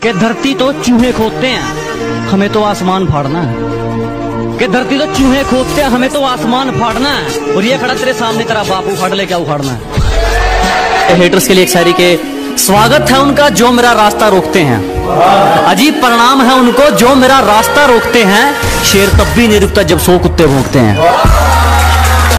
कि धरती तो चूहे खोदते हैं, हमें तो आसमान फाड़ना है। कि धरती तो चूहे खोदते हैं, हमें तो आसमान फाड़ना है। और ये खड़ा तेरे सामने तेरा बाप उखाड़ ले, क्या उखाड़ना है। हेटर्स के लिए एक शायरी के स्वागत है उनका जो मेरा रास्ता रोकते हैं, अजीब परिणाम है उनको जो मेरा रास्ता रोकते हैं। शेर तब भी नहीं रुकता जब 100 कुत्ते भौंकते हैं।